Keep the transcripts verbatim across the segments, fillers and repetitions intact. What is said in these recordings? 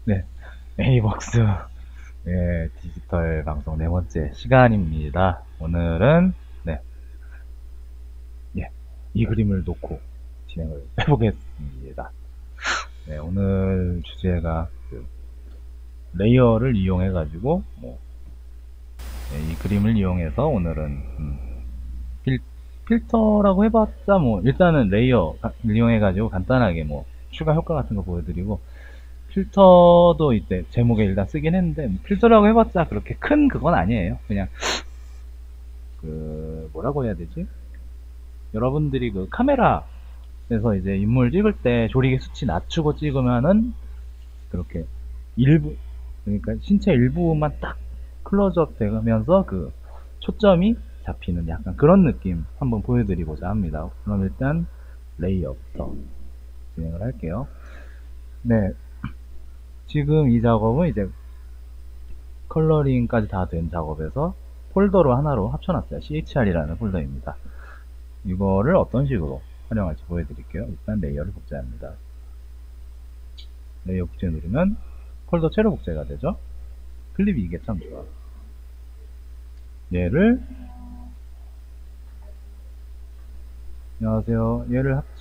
네, 에이벅스 네, 디지털 방송 네 번째 시간입니다. 오늘은 네, 예, 이 그림을 놓고 진행을 해보겠습니다. 네, 오늘 주제가 그 레이어를 이용해가지고 뭐, 네, 이 그림을 이용해서 오늘은 음, 필, 필터라고 해봤자 뭐 일단은 레이어를 이용해가지고 간단하게 뭐 추가 효과 같은 거 보여드리고 필터도 이때 제목에 일단 쓰긴 했는데 필터라고 해봤자 그렇게 큰 그건 아니에요. 그냥 그 뭐라고 해야 되지? 여러분들이 그 카메라에서 이제 인물 찍을 때 조리개 수치 낮추고 찍으면은 그렇게 일부 그러니까 신체 일부만 딱 클로즈업 되면서 그 초점이 잡히는 약간 그런 느낌 한번 보여드리고자 합니다. 그럼 일단 레이어부터 진행을 할게요. 네, 지금 이 작업은 이제 컬러링까지 다 된 작업에서 폴더로 하나로 합쳐놨어요. 씨에이치알이라는 폴더입니다. 이거를 어떤 식으로 활용할지 보여드릴게요. 일단 레이어를 복제합니다. 레이어 복제 누르면 폴더 채로 복제가 되죠. 클립이 이게 참 좋아. 얘를 안녕하세요. 얘를 합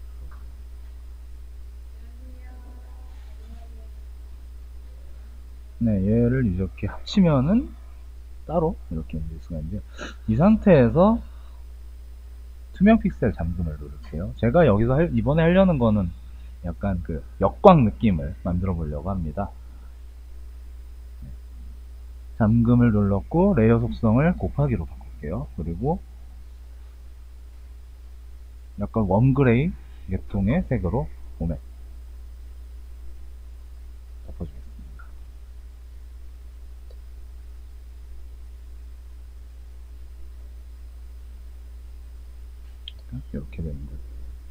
네, 얘를 이렇게 합치면은 따로 이렇게 옮길 수가 있는데요. 이 상태에서 투명 픽셀 잠금을 누를게요. 제가 여기서 할, 이번에 하려는 거는 약간 그 역광 느낌을 만들어 보려고 합니다. 잠금을 눌렀고 레이어 속성을 곱하기로 바꿀게요. 그리고 약간 웜그레이 계통의 색으로 봄에 덮어주겠습니다. 이렇게 되는 거죠.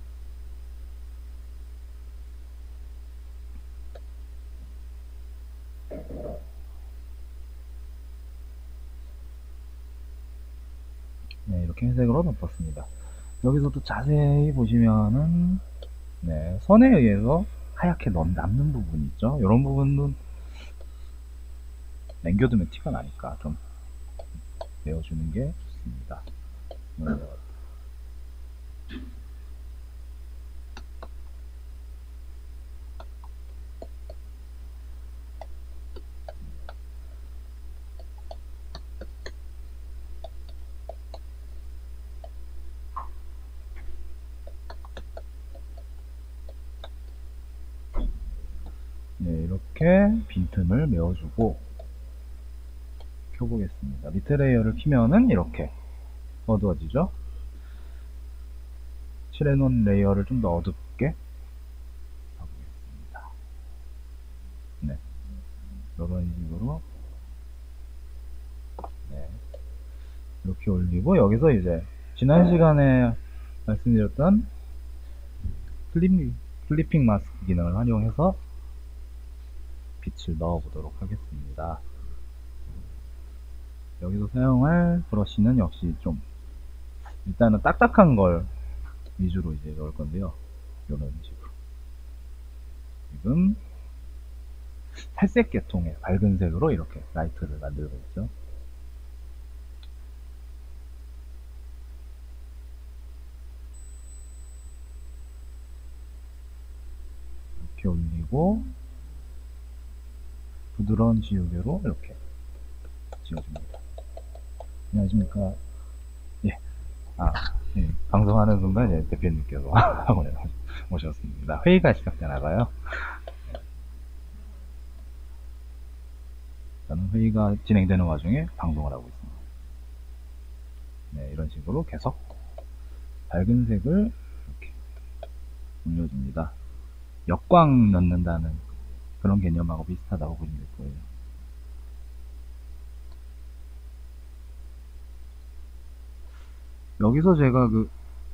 네, 이렇게 회색으로 덮었습니다. 여기서도 자세히 보시면은 네, 선에 의해서 하얗게 남는 부분이 있죠. 이런 부분은 남겨두면 티가 나니까 좀 내어주는 게 좋습니다. 네, 이렇게 빈틈을 메워주고 켜보겠습니다. 밑에 레이어를 키면은 이렇게 어두워지죠. 칠해놓은 레이어를 좀 더 어둡게 하겠습니다. 네, 이런 식으로 네, 이렇게 올리고 여기서 이제 지난 시간에 말씀드렸던 플립, 플리핑 마스크 기능을 활용해서 빛을 넣어 보도록 하겠습니다. 여기서 사용할 브러쉬는 역시 좀 일단은 딱딱한 걸 위주로 이제 넣을 건데요. 이런 식으로 지금 탈색 계통의 밝은 색으로 이렇게 라이트를 만들고 있죠. 이렇게 올리고 부드러운 지우개로 이렇게 지워줍니다. 안녕하십니까. 예. 아, 예. 방송하는 순간 예, 대표님께서 하고 오셨습니다. 회의가 시작되나 봐요. 저는 회의가 진행되는 와중에 방송을 하고 있습니다. 네, 이런 식으로 계속 밝은 색을 이렇게 올려줍니다. 역광 넣는다는 그런 개념하고 비슷하다고 보시면 될 거예요. 여기서 제가 그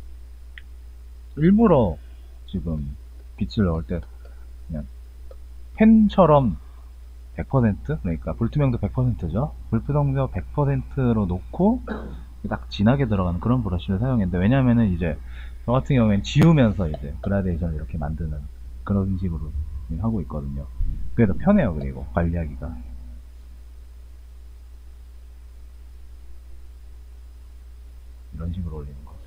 일부러 지금 빛을 넣을 때 그냥 펜처럼 백 퍼센트 그러니까 불투명도 백 퍼센트죠. 불투명도 백 퍼센트로 놓고 딱 진하게 들어가는 그런 브러쉬를 사용했는데 왜냐면은 이제 저 같은 경우에는 지우면서 이제 그라데이션을 이렇게 만드는 그런 식으로 하고 있거든요. 그게 더 편해요. 그리고 관리하기가. 이런 식으로 올리는 거죠.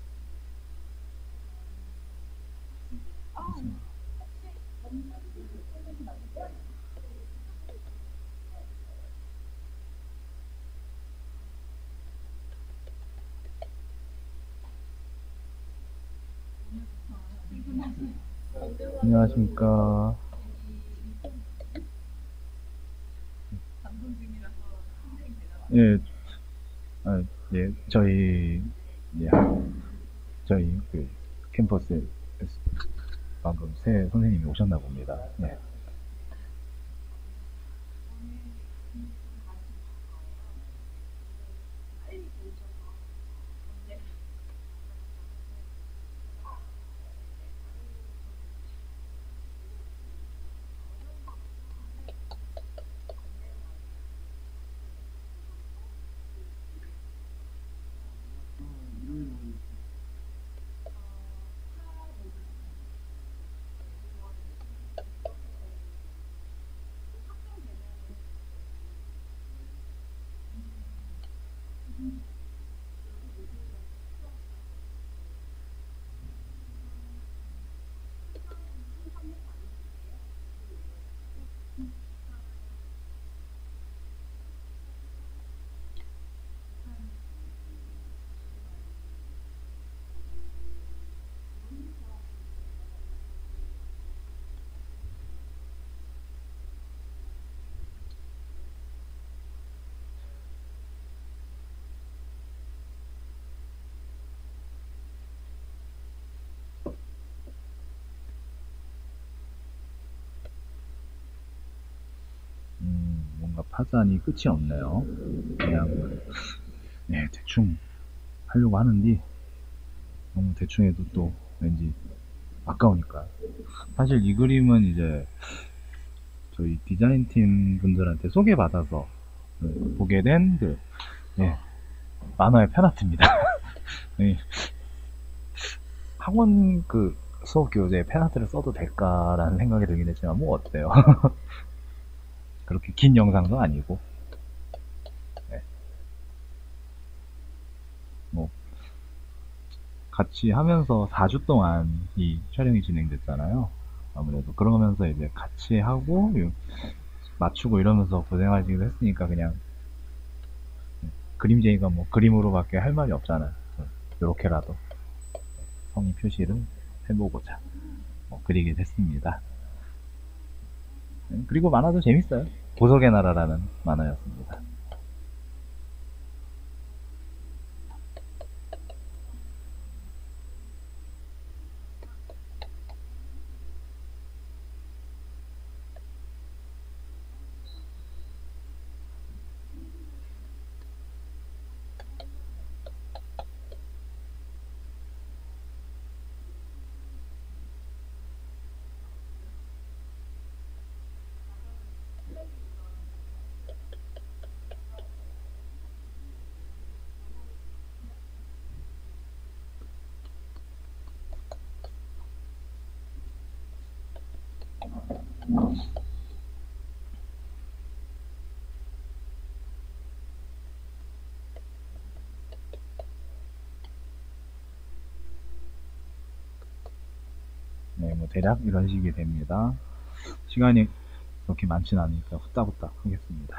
안녕하십니까. 예, 아, 예, 저희, 예, 저희 그 캠퍼스에 방금 새 선생님이 오셨나 봅니다. 네. 음, 뭔가 파산이 끝이 없네요. 그냥, 네, 대충 하려고 하는데, 너무 대충 해도 또 왠지 아까우니까. 사실 이 그림은 이제 저희 디자인팀 분들한테 소개받아서 그 보게 된 그, 예, 만화의 팬아트입니다. 예, 학원 그 수업 교재에 팬아트를 써도 될까라는 생각이 들긴 했지만, 뭐 어때요? 그렇게 긴 영상도 아니고, 예, 뭐, 같이 하면서 사 주 동안 이 촬영이 진행됐잖아요. 아무래도 그러면서 이제 같이 하고 맞추고 이러면서 고생하시기도 했으니까 그냥 그림쟁이가 뭐 그림으로밖에 할 말이 없잖아요. 이렇게라도 성의 표시를 해보고자 뭐 그리게 됐습니다. 그리고 만화도 재밌어요. 보석의 나라라는 만화였습니다. 네, 뭐 대략 이런 식이 됩니다. 시간이 그렇게 많진 않으니까 후딱후딱 하겠습니다.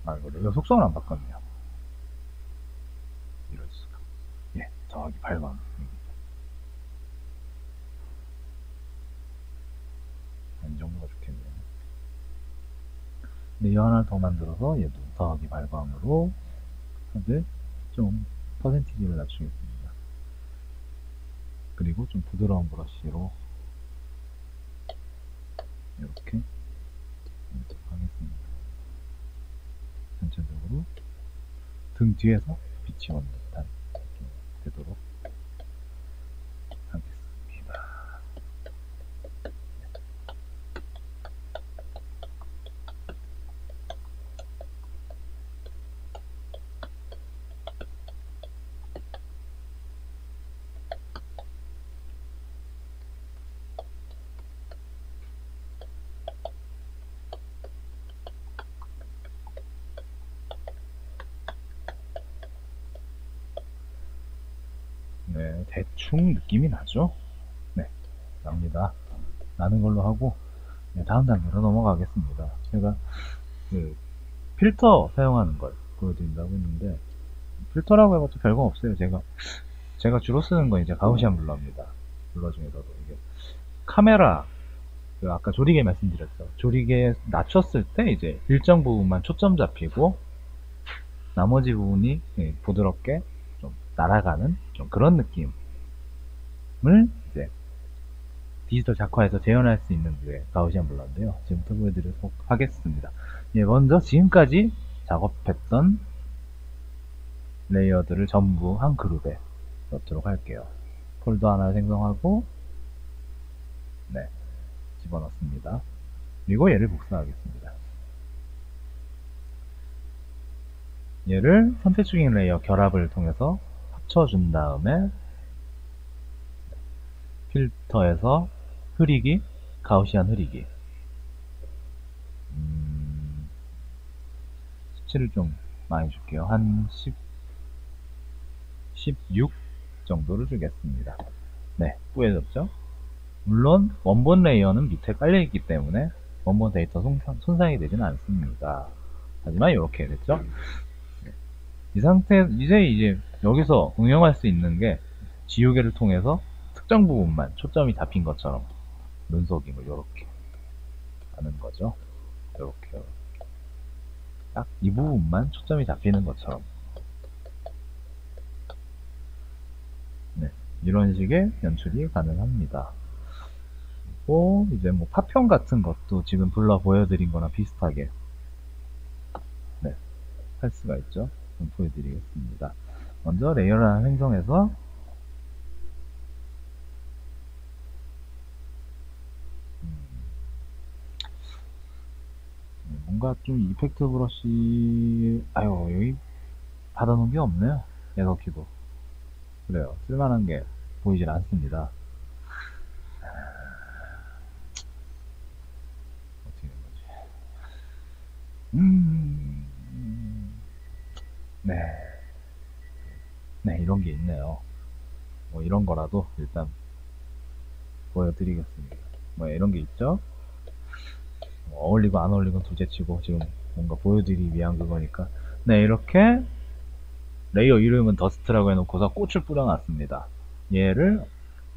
아, 이거 레이어 속성을 안 바꿨네요. 이럴 수가. 예, 더하기 발광. 이 정도가 좋겠네요. 레이어 하나를 더 만들어서 얘도 더하기 발광으로 하되 좀 퍼센티지를 낮추겠습니다. 그리고 좀 부드러운 브러쉬로 이렇게 하겠습니다. 전체적으로 등 뒤에서 빛이 오는 듯한 느낌이 되도록 하겠습니다. 네, 대충 느낌이 나죠? 네, 납니다. 나는 걸로 하고 네, 다음 단계로 넘어가겠습니다. 제가 그 필터 사용하는 걸 보여드린다고 했는데 필터라고 해봐도 별거 없어요. 제가 제가 주로 쓰는 건 이제 가우시안 블러입니다. 블러 중에서도 이게 카메라 그 아까 조리개 말씀드렸죠. 조리개 낮췄을 때 이제 일정 부분만 초점 잡히고 나머지 부분이 부드럽게 좀 날아가는 좀 그런 느낌을 이제 디지털 작화에서 재현할 수 있는 게 가우시안 블러인데요. 지금부터 보여드리도록 하겠습니다. 예, 먼저 지금까지 작업했던 레이어들을 전부 한 그룹에 넣도록 할게요. 폴더 하나 생성하고 네, 집어넣습니다. 그리고 얘를 복사하겠습니다. 얘를 선택 중인 레이어 결합을 통해서 합쳐준 다음에 필터에서 흐리기, 가우시안 흐리기 음, 수치를 좀 많이 줄게요. 한 십, 십육 정도를 주겠습니다. 네, 뿌얘졌죠? 물론 원본 레이어는 밑에 깔려있기 때문에 원본 데이터 손상, 손상이 되지는 않습니다. 하지만 이렇게 됐죠? 이 상태, 이제 이제 여기서 응용할 수 있는 게 지우개를 통해서 특정 부분만 초점이 잡힌 것처럼 눈속임을 이렇게 하는 거죠. 이렇게 딱 이 부분만 초점이 잡히는 것처럼 네, 이런 식의 연출이 가능합니다. 그리고 이제 뭐 파편 같은 것도 지금 불러 보여드린 거나 비슷하게 네, 할 수가 있죠. 좀 보여드리겠습니다. 먼저 레이어를 하나 생성해서 뭔가 좀 이펙트 브러쉬 아유 여기 받아놓은 게 없네요. 예석키도 그래요. 쓸만한 게 보이질 않습니다. 어떻게 된 거지? 음, 네, 네 이런 게 있네요. 뭐 이런 거라도 일단 보여드리겠습니다. 뭐 이런 게 있죠. 뭐 어울리고 안 어울리고 둘째치고 지금 뭔가 보여드리기 위한 그거니까 네 이렇게 레이어 이름은 더스트라고 해놓고서 꽃을 뿌려놨습니다. 얘를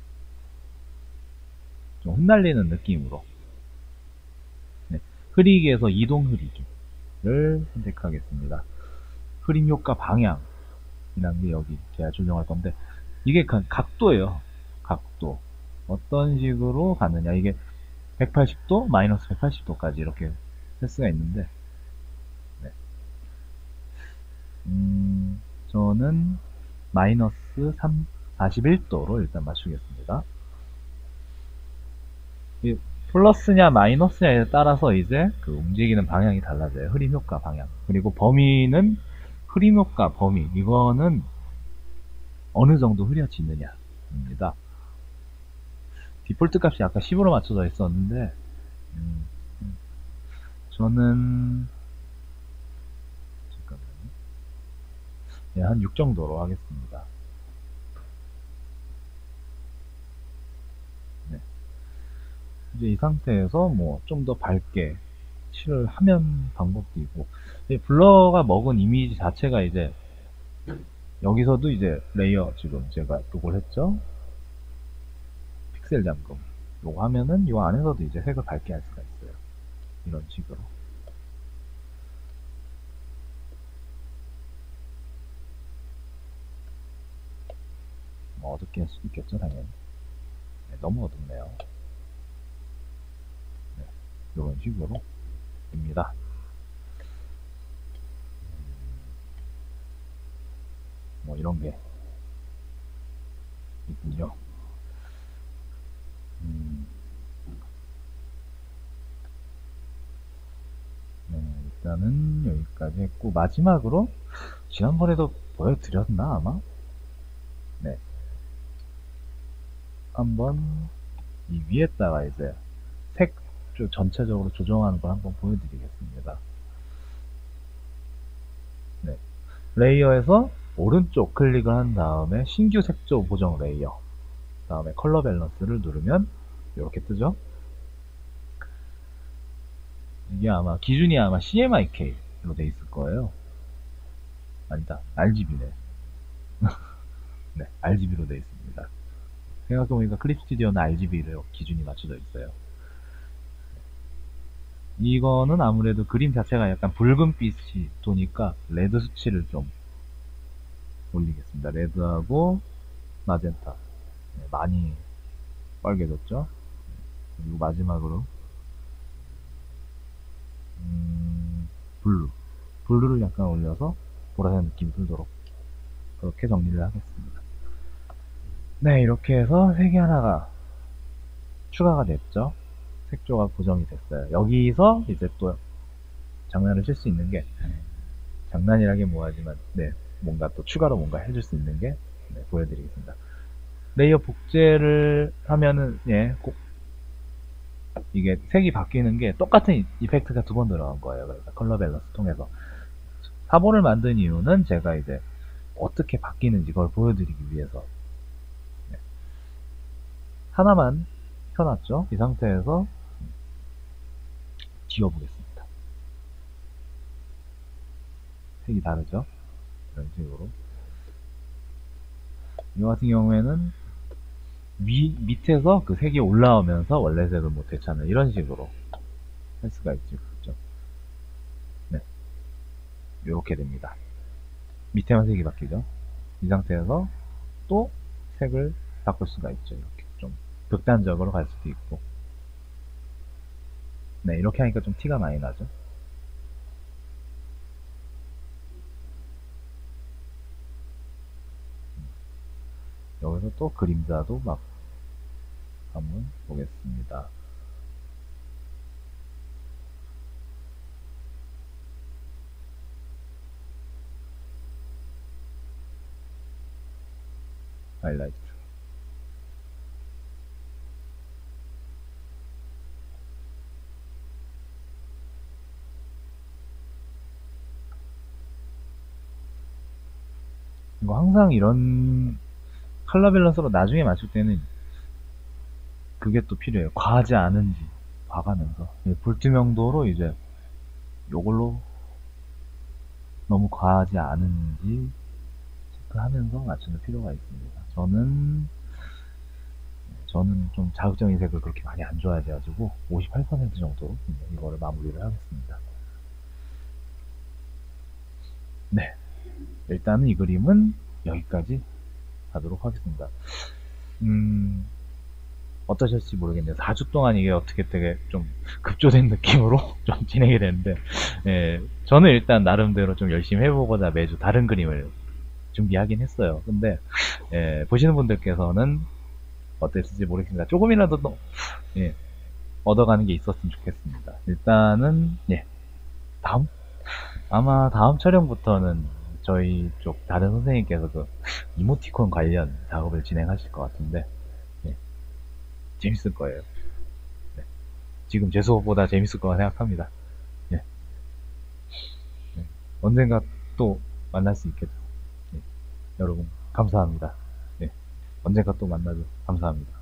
좀 흩날리는 느낌으로 네, 흐리기에서 이동 흐리기를 선택하겠습니다. 흐림 효과 방향이라는 게 여기 제가 조정할 건데 이게 각도예요. 각도 어떤 식으로 가느냐 이게 백팔십 도 마이너스 백팔십 도까지 이렇게 할 수가 있는데 네. 음, 저는 마이너스 사십일 도로 일단 맞추겠습니다. 이 플러스냐 마이너스냐에 따라서 이제 그 움직이는 방향이 달라져요. 흐림 효과 방향. 그리고 범위는 흐림 효과 범위. 이거는 어느 정도 흐려지느냐입니다. 디폴트 값이 아까 십으로 맞춰져 있었는데 음, 음. 저는 잠깐만요. 네, 한 육 정도로 하겠습니다. 네. 이제 이 상태에서 뭐 좀 더 밝게 칠을 하면 방법도 있고, 이 블러가 먹은 이미지 자체가 이제 여기서도 이제 레이어 지금 제가 그걸 했죠. 픽셀 잠금 요거 하면은 요 안에서도 이제 색을 밝게 할 수가 있어요. 이런 식으로. 뭐 어둡게 할 수도 있겠죠, 당연히. 네, 너무 어둡네요. 네, 이런 식으로 입니다. 뭐 이런 게 있군요. 음, 네, 일단은 여기까지 했고, 마지막으로 지난번에도 보여드렸나 아마? 네, 한번 이 위에다가 이제 색 전체적으로 조정하는 걸 한번 보여드리겠습니다. 네, 레이어에서 오른쪽 클릭을 한 다음에 신규 색조 보정 레이어, 다음에 컬러 밸런스를 누르면 이렇게 뜨죠. 이게 아마 기준이 아마 씨엠와이케이로 돼 있을 거예요. 아니다, 알지비네. 네, 알지비로 돼 있습니다. 생각해보니까 클립 스튜디오는 알지비로 기준이 맞춰져 있어요. 이거는 아무래도 그림 자체가 약간 붉은빛이 도니까 레드 수치를 좀 올리겠습니다. 레드하고 마젠타. 네, 많이 빨개졌죠? 그리고 마지막으로 음, 블루. 블루를 약간 올려서 보라색 느낌이 들도록 그렇게 정리를 하겠습니다. 네, 이렇게 해서 색이 하나가 추가가 됐죠. 색조가 고정이 됐어요. 여기서 이제 또 장난을 칠 수 있는 게, 장난이라기 뭐하지만 네, 뭔가 또 추가로 뭔가 해줄 수 있는 게 네, 보여드리겠습니다. 레이어 복제를 하면은 예, 꼭 이게 색이 바뀌는 게 똑같은 이펙트가 두 번 들어간 거예요. 그러니까 컬러 밸런스 통해서 사본을 만든 이유는 제가 이제 어떻게 바뀌는지 그걸 보여드리기 위해서 네. 하나만 켜놨죠. 이 상태에서 지워보겠습니다. 색이 다르죠. 이런 식으로. 이 같은 경우에는 위, 밑에서 그 색이 올라오면서 원래 색을 못 되찾는 이런 식으로 할 수가 있죠. 그렇죠? 네. 이렇게 됩니다. 밑에만 색이 바뀌죠. 이 상태에서 또 색을 바꿀 수가 있죠. 이렇게 좀 극단적으로 갈 수도 있고. 네, 이렇게 하니까 좀 티가 많이 나죠. 여기서 또 그림자도 막 한번 보겠습니다. 하이라이트. 이거 항상 이런 컬러 밸런스로 나중에 맞출 때는 그게 또 필요해요. 과하지 않은지 봐가면서 불투명도로 이제 요걸로 너무 과하지 않은지 체크하면서 맞추는 필요가 있습니다. 저는 저는 좀 자극적인 색을 그렇게 많이 안 좋아해가지고 오십팔 퍼센트 정도 이거를 마무리를 하겠습니다. 네, 일단은 이 그림은 여기까지 하도록 하겠습니다. 음, 어떠실지 모르겠네요. 사 주 동안 이게 어떻게 되게 좀 급조된 느낌으로 좀 진행이 됐는데, 예, 저는 일단 나름대로 좀 열심히 해보고자 매주 다른 그림을 준비하긴 했어요. 근데, 예, 보시는 분들께서는 어땠을지 모르겠습니다. 조금이라도 또, 예, 얻어가는 게 있었으면 좋겠습니다. 일단은, 예, 다음, 아마 다음 촬영부터는 저희 쪽 다른 선생님께서 그 이모티콘 관련 작업을 진행하실 것 같은데, 예, 재밌을 거예요. 네. 지금 제 수업보다 재밌을 거라 생각합니다. 예. 네. 언젠가 또 만날 수 있겠죠. 예. 여러분, 감사합니다. 예. 언젠가 또 만나죠. 감사합니다.